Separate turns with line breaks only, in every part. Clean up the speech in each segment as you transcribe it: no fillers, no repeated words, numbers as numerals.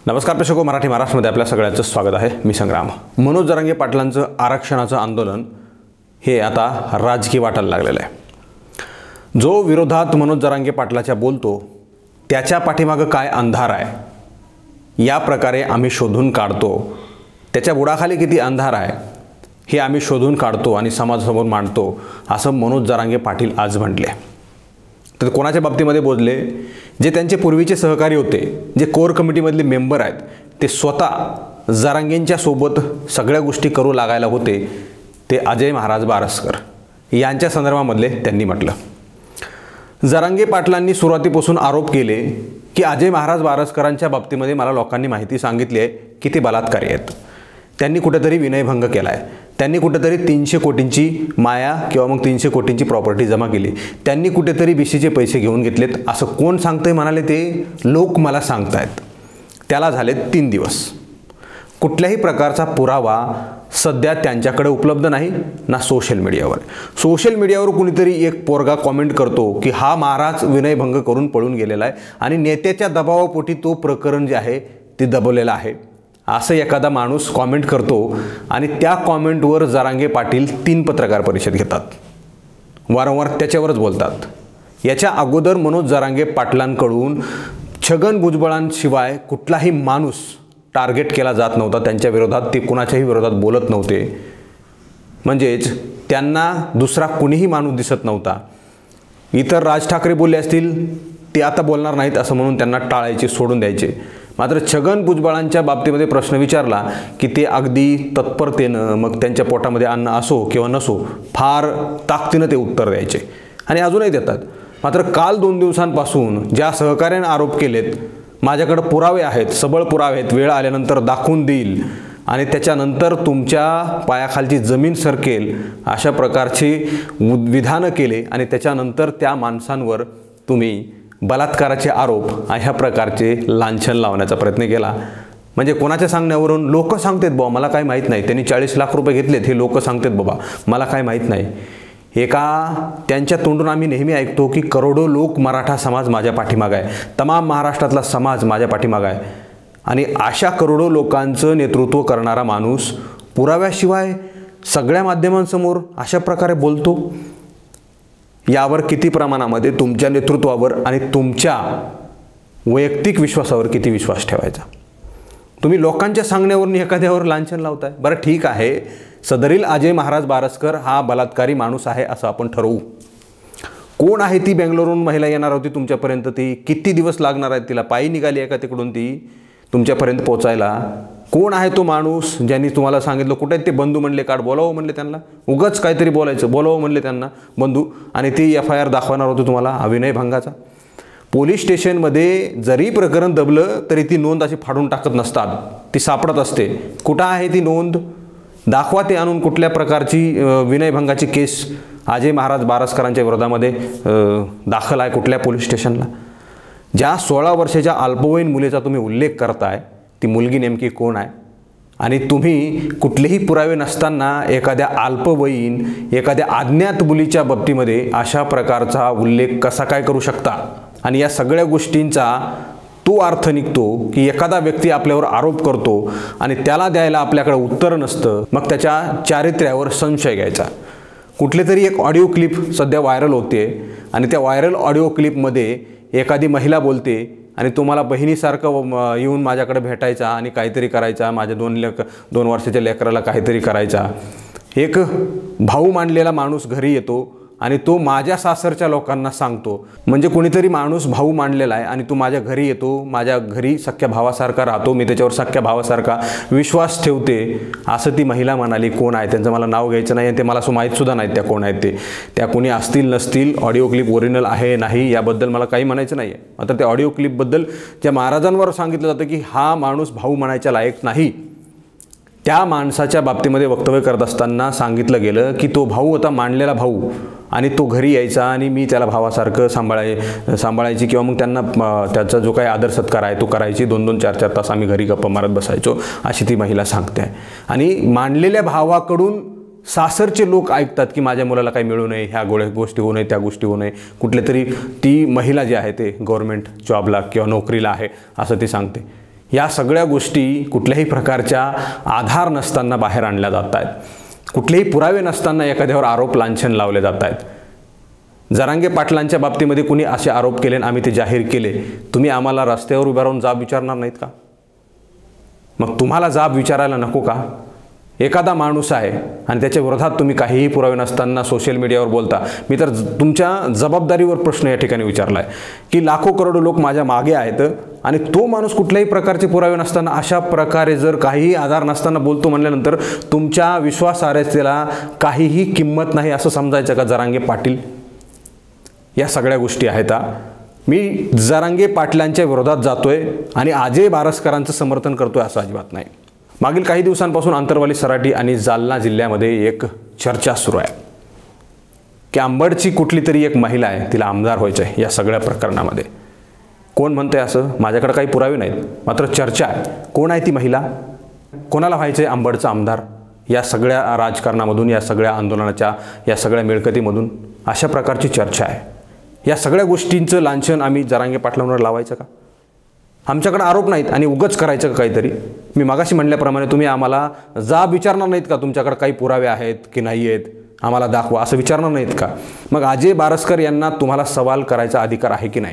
नमस्कार प्रेक्षको, मराठी महाराष्ट्रामध्ये आपल्या सगळ्यांचं स्वागत आहे. मी संग्राम. मनोज जरांगे पाटलांचं आरक्षणाचं आंदोलन हे आता राजकीय वाटायला लागलेलं आहे. जो विरोधात मनोज जरांगे पाटलाच्या बोलतो त्याच्या पाठीमागं काय अंधार आहे या प्रकारे आम्ही शोधून काढतो. त्याच्या बुडाखाली किती अंधार आहे हे आम्ही शोधून काढतो आणि समाजासमोर मांडतो, असं मनोज जरांगे पाटील आज म्हटले. तर कोणाच्या बाबतीमध्ये बोलले? जे त्यांचे पूर्वीचे सहकारी होते, जे कोर कमिटीमधले मेंबर आहेत, ते स्वतः जरांगेंच्या सोबत सगळ्या गोष्टी करू लागायला होते, ते अजय महाराज बारसकर यांच्या संदर्भामधले त्यांनी म्हटलं. जरांगे पाटलांनी सुरुवातीपासून आरोप केले की अजय महाराज बारसकरांच्या बाबतीमध्ये मला लोकांनी माहिती सांगितली आहे की ते बलात्कारी आहेत. त्यांनी कुठेतरी विनयभंग केला आहे, त्यांनी कुठेतरी 300 कोटींची माया किंवा मग 300 कोटींची प्रॉपर्टी जमा केली, त्यांनी कुठेतरी बीसीचे पैसे घेऊन घेतलेत. असं कोण सांगतंय म्हणाले? ते लोक मला सांगतायत. त्याला झाले 3 दिवस. कुठल्याही प्रकारचा पुरावा सध्या त्यांच्याकडे उपलब्ध नाही ना सोशल मीडियावर. सोशल मीडियावर कुणीतरी एक पोरगा कॉमेंट करतो की हा महाराज विनयभंग करून पळून गेलेला आहे आणि नेत्याच्या दबावापोटी तो प्रकरण जे आहे ते दबवलेलं आहे, असं एखादा माणूस कॉमेंट करतो आणि त्या कॉमेंटवर जरांगे पाटील 3 पत्रकार परिषद घेतात, वारंवार त्याच्यावरच बोलतात. याच्या अगोदर मनोज जरांगे पाटलांकडून छगन भुजबळांशिवाय कुठलाही माणूस टार्गेट केला जात नव्हता. त्यांच्या विरोधात ते कुणाच्याही विरोधात बोलत नव्हते, म्हणजेच त्यांना दुसरा कुणीही माणूस दिसत नव्हता. इतर राज ठाकरे बोलले असतील ते आता बोलणार नाहीत असं म्हणून त्यांना टाळायचे, सोडून द्यायचे. मात्र छगन भुजबळांच्या बाबतीमध्ये प्रश्न विचारला की ते अगदी तत्परतेनं, मग त्यांच्या पोटामध्ये अन्न असो किंवा नसो, फार ताकदीनं ते उत्तर द्यायचे आणि अजूनही देतात. मात्र काल 2 दिवसांपासून ज्या सहकार्याने आरोप केलेत, माझ्याकडे पुरावे आहेत, सबळ पुरावे आहेत, वेळ आल्यानंतर दाखवून देईल आणि त्याच्यानंतर तुमच्या पायाखालची जमीन सरकेल, अशा प्रकारचे विधानं केले आणि त्याच्यानंतर त्या माणसांवर तुम्ही बलात्काराचे आरोप ह्या प्रकारचे लांछन लावण्याचा प्रयत्न केला. म्हणजे कोणाच्या सांगण्यावरून? लोक सांगतात बाबा मला काय माहीत नाही, त्यांनी 40 लाख रुपये घेतलेत, हे लोक सांगतात बाबा मला काय माहीत नाही. एका त्यांच्या तोंडून आम्ही नेहमी ऐकतो की करोडो लोक, मराठा समाज माझ्या पाठीमागं आहे, तमाम महाराष्ट्रातला समाज माझ्या पाठीमागं आहे. आणि अशा करोडो लोकांचं नेतृत्व करणारा माणूस पुराव्याशिवाय सगळ्या माध्यमांसमोर अशा प्रकारे बोलतो. यावर किती प्रमाणामध्ये तुमच्या नेतृत्वावर आणि तुमच्या वैयक्तिक विश्वासावर किती विश्वास ठेवायचा? तुम्ही लोकांच्या सांगण्यावरून एखाद्यावर लांछन लावताय. बरं ठीक आहे, सदरील अजय महाराज बारसकर हा बलात्कारी माणूस आहे असं आपण ठरवू. कोण आहे ती? बेंगलोरहून महिला येणार होती तुमच्यापर्यंत, ती किती दिवस लागणार आहेत तिला? पायी निघाली आहे का तिकडून ती तुमच्यापर्यंत पोचायला? कोण आहे तो माणूस ज्यांनी तुम्हाला सांगितलं? कुठे ते बंधू म्हणले, काढ बोलावं म्हणले त्यांना, उगाच काहीतरी बोलायचं, बोलावं म्हणले त्यांना बंधू, आणि ती FIR दाखवणार होती तुम्हाला विनयभंगाचा. पोलीस स्टेशनमध्ये जरी प्रकरण दबलं तरी ती नोंद अशी फाडून टाकत नसतात, ती सापडत असते. कुठं आहे ती नोंद? दाखवा ते आणून. कुठल्या प्रकारची विनयभंगाची केस अजय महाराज बारसकरांच्या विरोधामध्ये दाखल आहे कुठल्या पोलीस स्टेशनला? ज्या 16 वर्षाच्या अल्पवयीन मुलीचा तुम्ही उल्लेख करताय, ती मुलगी नेमकी कोण आहे? आणि तुम्ही कुठलेही पुरावे नसताना एखाद्या अल्पवयीन, एखाद्या अज्ञात मुलीच्या बाबतीमध्ये अशा प्रकारचा उल्लेख कसा काय करू शकता? आणि या सगळ्या गोष्टींचा तो अर्थ निघतो की एखादा व्यक्ती आपल्यावर आरोप करतो आणि त्याला द्यायला आपल्याकडे उत्तर नसतं, मग त्याच्या चारित्र्यावर संशय घ्यायचा. कुठले तरी एक ऑडिओ क्लिप सध्या व्हायरल होते आणि त्या व्हायरल ऑडिओ क्लिपमध्ये एखादी महिला बोलते आणि तुम्हाला बहिणीसारखं येऊन माझ्याकडे भेटायचा आणि काहीतरी करायचा, माझ्या 2 वर्षाच्या लेकराला काहीतरी करायचा. एक भाऊ मानलेला माणूस घरी येतो आणि तो माझ्या सासरच्या लोकांना सांगतो. म्हणजे कोणीतरी माणूस भाऊ मानलेला आहे आणि तो माझ्या घरी येतो, माझ्या घरी सख्या भावासारखा राहतो, मी त्याच्यावर सख्या भावासारखा विश्वास ठेवते, असं ती महिला म्हणाली. कोण आहे त्यांचं मला नाव घ्यायचं नाही आणि ते मला असं माहीतसुद्धा नाहीत त्या कोण आहेत ते. त्या कोणी असतील नसतील, ऑडिओ क्लिप ओरिजिनल आहे नाही याबद्दल मला काही म्हणायचं नाही आहे. मात्र त्या ऑडिओ क्लिपबद्दल ज्या महाराजांवर सांगितलं जातं की हा माणूस भाऊ म्हणायच्या लायक नाही, त्या माणसाच्या बाबतीमध्ये वक्तव्य करत असताना सांगितलं गेलं की तो भाऊ होता, मानलेला भाऊ, आणि तो घरी यायचा आणि मी त्याला भावासारखं सांभाळायची किंवा मग त्यांना त्याचा जो काही आदर सत्कार आहे तो करायची. 2-2, 4-4 तास आम्ही घरी गप्पा मारत बसायचो, अशी ती महिला सांगते. आणि मानलेल्या भावाकडून सासरचे लोक ऐकतात की माझ्या मुलाला काही मिळू नये, ह्या गोष्टी होऊ नये, त्या गोष्टी होऊ नये. कुठले तरी ती महिला जी आहे ते गव्हर्नमेंट जॉबला किंवा नोकरीला आहे असं ती सांगते. या सगळ्या गोष्टी कुठल्याही प्रकारच्या आधार नसताना बाहेर आणल्या जात आहेत, कुठलेही पुरावे नसताना एखाद्यावर आरोप लांछन लावले जात आहेत। जरांगे पाटलांच्या बाबतीमध्ये कुणी असे आरोप केले आणि आम्ही ते जाहीर केले, तुम्ही आम्हाला रस्त्यावर उभं राहून जाब विचारणार नाहीत का? मग तुम्हाला जाब विचारायला नको का? एखादा माणूस आहे आणि त्याच्या विरोधात तुम्ही काहीही पुरावे नसताना सोशल मीडियावर बोलता। मी तर तुमच्या जबाबदारीवर प्रश्न या ठिकाणी विचारला आहे की लाखो करोडो लोक माझ्या मागे आहेत आणि तो माणूस कुठल्याही प्रकारचे पुरावे नसताना अशा प्रकारे जर काहीही आधार नसताना बोलतो म्हणल्यानंतर तुमच्या विश्वासार्हतेला काहीही किंमत नाही असं समजायचं का जरांगे पाटील? या सगळ्या गोष्टी आहेत। मी जरांगे पाटलांच्या विरोधात जातोय आणि अजय बारसकरांचं समर्थन करतोय असं अजिबात नाही। मागील काही दिवसांपासून अंतरवाली, सराटी आणि जालना जिल्ह्यामध्ये एक चर्चा सुरू आहे की अंबडची कुठली तरी एक महिला आहे, तिला आमदार व्हायचं आहे। या सगळ्या प्रकरणामध्ये कोण म्हणतंय असं? माझ्याकडे काही पुरावे नाहीत, मात्र चर्चा आहे। कोण आहे ती महिला? कोणाला व्हायचं आहे अंबडचा आमदार? या सगळ्या राजकारणामधून, या सगळ्या आंदोलनाच्या, या सगळ्या मिळकतीमधून अशा प्रकारची चर्चा आहे। या सगळ्या गोष्टींचं लांछन आम्ही जरांगे पाटलांवर लावायचं का? आमच्याकडे आरोप नाहीत आणि उगाच करायचं का काहीतरी? मी मागाशी म्हणल्याप्रमाणे तुम्ही आम्हाला जाब विचारणार नाहीत का? तुमच्याकडे काही पुरावे आहेत की नाही आहेत, आम्हाला दाखवा असं विचारणार नाहीत का? मग अजय बारसकर यांना तुम्हाला सवाल करायचा अधिकार आहे की नाही?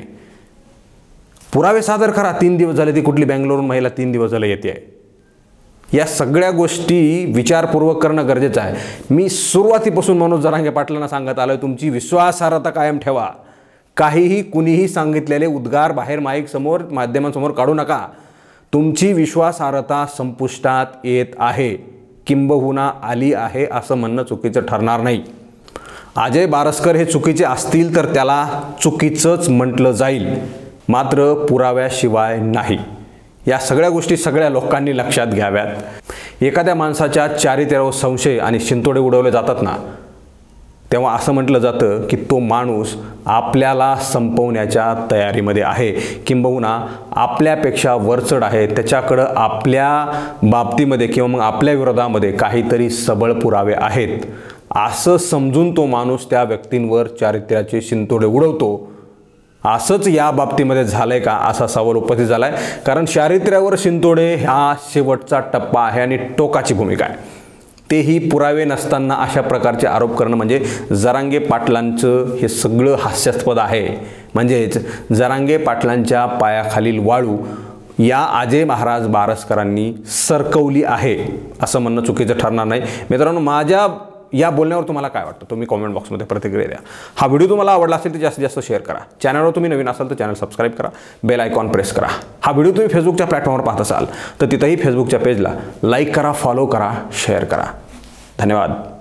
पुरावे सादर करा। 3 दिवस झाले ती कुठली बेंगलोरून महिला 3 दिवस झाले येते आहे। या सगळ्या गोष्टी विचारपूर्वक करणं गरजेचं आहे। मी सुरुवातीपासून मनोज जरांगे पाटलांना सांगत आलोय, तुमची विश्वासार्हता कायम ठेवा। काहीही कुणीही सांगितलेले उद्गार बाहेर माईक समोर, माध्यमांसमोर काढू नका। तुमची विश्वासार्हता संपुष्टात येत आहे, किंबहुना आली आहे असं म्हणणं चुकीचं ठरणार नाही। अजय बारसकर हे चुकीचे असतील तर त्याला चुकीचंच म्हटलं जाईल, मात्र पुराव्याशिवाय नाही। या सगळ्या गोष्टी सगळ्या लोकांनी लक्षात घ्याव्यात। एखाद्या माणसाच्या चारित्र्यावर संशय आणि शिंतोडे उडवले जातात ना, तेव्हा असं म्हटलं जातं की तो माणूस आपल्याला संपवण्याच्या तयारीमध्ये आहे, किंबहुना आपल्यापेक्षा वरचढ आहे, त्याच्याकडं आपल्या बाबतीमध्ये किंवा मग आपल्या विरोधामध्ये काहीतरी सबळ पुरावे आहेत असं समजून तो माणूस त्या व्यक्तींवर चारित्र्याचे शिंतोडे उडवतो। असंच या बाबतीमध्ये झालंय का असा सवाल उपस्थित झालाय, कारण चारित्र्यावर शिंतोडे हा शेवटचा टप्पा आहे आणि टोकाची भूमिका आहे। तेही पुरावे नसताना अशा प्रकारचे आरोप करणं म्हणजे जरांगे पाटलांचं हे सगळं हास्यास्पद आहे। म्हणजेच जरांगे पाटलांच्या पायाखालील वाळू या अजय महाराज बारसकरांनी सरकवली आहे असं म्हणणं चुकीचं ठरणार नाही। मित्रांनो, माझ्या या बोलण्यावर तुम्हाला काय वाटतं तुम्ही कमेंट बॉक्समध्ये प्रतिक्रिया द्या। हा व्हिडिओ तुम्हाला आवडला असेल तर जास्तीत जास्त शेअर करा। चॅनलवर तुम्ही नवीन असाल तर चॅनल सबस्क्राईब करा, बेल आयकॉन प्रेस करा। हा व्हिडिओ तुम्ही फेसबुकच्या प्लॅटफॉर्मवर पाहत असाल तर तिथंही फेसबुकच्या पेजला लाईक करा, फॉलो करा, शेअर करा। धन्यवाद।